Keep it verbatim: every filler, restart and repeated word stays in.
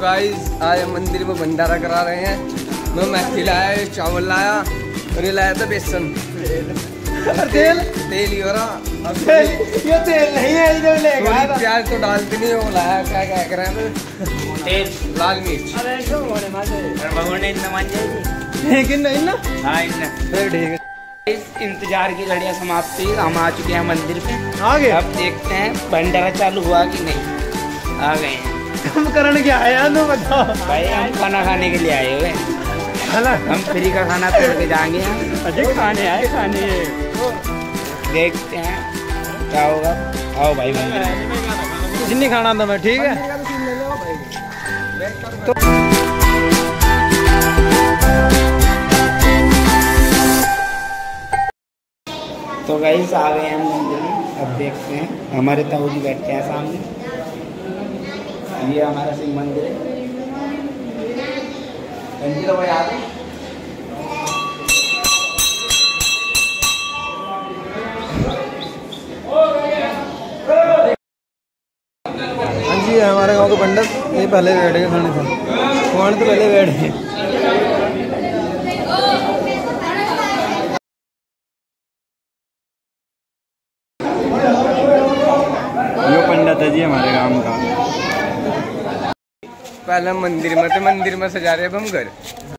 Guys आज मंदिर में भंडारा करा रहे हैं। मैं मैथी लाया, चावल लाया और ये लाया था बेसन। तेल तेल ही हो रहा। तेल ये तेल नहीं है, इधर लेगा प्याज तो डालते नहीं हो, लाया क्या क्या कर रहे हैं तेल, लाल मिर्च। लेकिन नहीं ना, हाँ इतना फिर ठीक है। इस इंतजार की घड़ियां समाप्त हुई, हम आ चुके हैं मंदिर पे। आगे अब देखते हैं भंडारा चालू हुआ कि नहीं। आ गए हैं। हम करण क्या आया तो बताओ भाई, हम खाना खाने के लिए आए हुए हैं। हम फ्री का खाना तोड़ के जाएंगे। अजय खाने आए, खाने देखते हैं क्या होगा। आओ भाई मंदिर में। कुछ नहीं खाना था मैं, ठीक है। तो तो गाइस आ गए हैं मंदिर में। अब देखते हैं, हमारे ताऊ जी बैठे हैं सामने। ये हमारा शिव मंदिर है। मंदिर वो याद है। हाँ जी, हमारे गांव के पंडित ये पहले बैठ गए खाने से। कौन तो पहले बैठ गए। ये पंडित है जी हमारे गांव का। पहले मंदिर में थे, मंदिर में सजा रहे अब हम घर।